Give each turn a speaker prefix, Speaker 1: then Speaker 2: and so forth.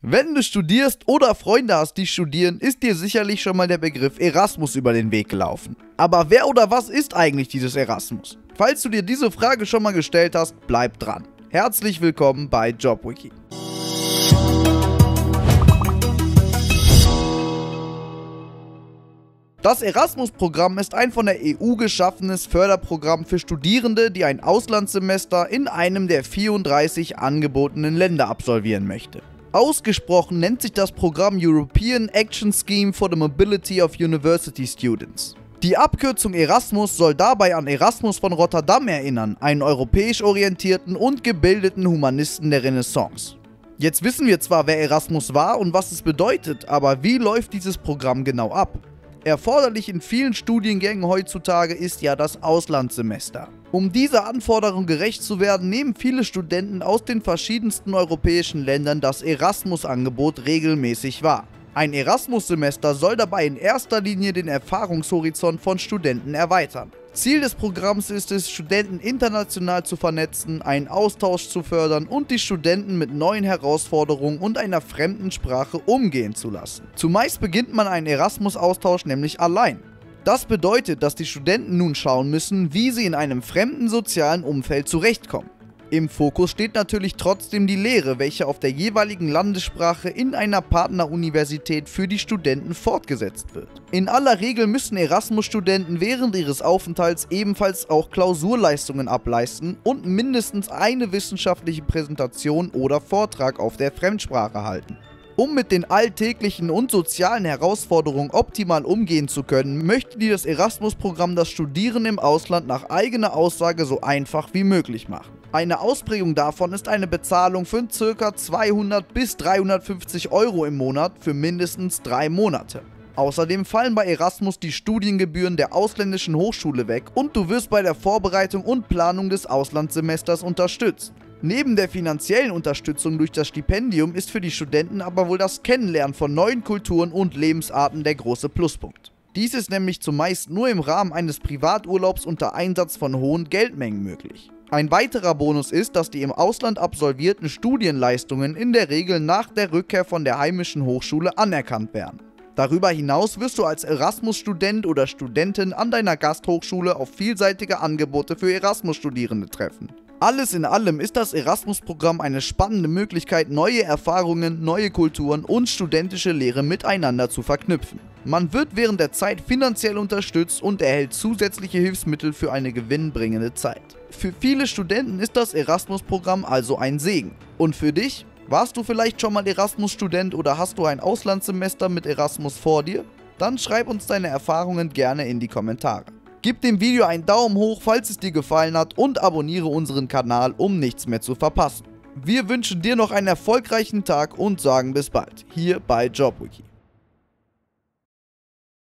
Speaker 1: Wenn du studierst oder Freunde hast, die studieren, ist dir sicherlich schon mal der Begriff Erasmus über den Weg gelaufen. Aber wer oder was ist eigentlich dieses Erasmus? Falls du dir diese Frage schon mal gestellt hast, bleib dran. Herzlich willkommen bei JobWiki. Das Erasmus-Programm ist ein von der EU geschaffenes Förderprogramm für Studierende, die ein Auslandssemester in einem der 34 angebotenen Länder absolvieren möchte. Ausgesprochen nennt sich das Programm European Action Scheme for the Mobility of University Students. Die Abkürzung Erasmus soll dabei an Erasmus von Rotterdam erinnern, einen europäisch orientierten und gebildeten Humanisten der Renaissance. Jetzt wissen wir zwar, wer Erasmus war und was es bedeutet, aber wie läuft dieses Programm genau ab? Erforderlich in vielen Studiengängen heutzutage ist ja das Auslandssemester. Um dieser Anforderung gerecht zu werden, nehmen viele Studenten aus den verschiedensten europäischen Ländern das Erasmus-Angebot regelmäßig wahr. Ein Erasmus-Semester soll dabei in erster Linie den Erfahrungshorizont von Studenten erweitern. Ziel des Programms ist es, Studenten international zu vernetzen, einen Austausch zu fördern und die Studenten mit neuen Herausforderungen und einer fremden Sprache umgehen zu lassen. Zumeist beginnt man einen Erasmus-Austausch nämlich allein. Das bedeutet, dass die Studenten nun schauen müssen, wie sie in einem fremden sozialen Umfeld zurechtkommen. Im Fokus steht natürlich trotzdem die Lehre, welche auf der jeweiligen Landessprache in einer Partneruniversität für die Studenten fortgesetzt wird. In aller Regel müssen Erasmus-Studenten während ihres Aufenthalts ebenfalls auch Klausurleistungen ableisten und mindestens eine wissenschaftliche Präsentation oder Vortrag auf der Fremdsprache halten. Um mit den alltäglichen und sozialen Herausforderungen optimal umgehen zu können, möchte das Erasmus-Programm das Studieren im Ausland nach eigener Aussage so einfach wie möglich machen. Eine Ausprägung davon ist eine Bezahlung von ca. 200 bis 350 € im Monat für mindestens 3 Monate. Außerdem fallen bei Erasmus die Studiengebühren der ausländischen Hochschule weg und du wirst bei der Vorbereitung und Planung des Auslandssemesters unterstützt. Neben der finanziellen Unterstützung durch das Stipendium ist für die Studenten aber wohl das Kennenlernen von neuen Kulturen und Lebensarten der große Pluspunkt. Dies ist nämlich zumeist nur im Rahmen eines Privaturlaubs unter Einsatz von hohen Geldmengen möglich. Ein weiterer Bonus ist, dass die im Ausland absolvierten Studienleistungen in der Regel nach der Rückkehr von der heimischen Hochschule anerkannt werden. Darüber hinaus wirst du als Erasmus-Student oder Studentin an deiner Gasthochschule auf vielseitige Angebote für Erasmus-Studierende treffen. Alles in allem ist das Erasmus-Programm eine spannende Möglichkeit, neue Erfahrungen, neue Kulturen und studentische Lehre miteinander zu verknüpfen. Man wird während der Zeit finanziell unterstützt und erhält zusätzliche Hilfsmittel für eine gewinnbringende Zeit. Für viele Studenten ist das Erasmus-Programm also ein Segen. Und für dich? Warst du vielleicht schon mal Erasmus-Student oder hast du ein Auslandssemester mit Erasmus vor dir? Dann schreib uns deine Erfahrungen gerne in die Kommentare. Gib dem Video einen Daumen hoch, falls es dir gefallen hat, und abonniere unseren Kanal, um nichts mehr zu verpassen. Wir wünschen dir noch einen erfolgreichen Tag und sagen bis bald, hier bei JobWiki.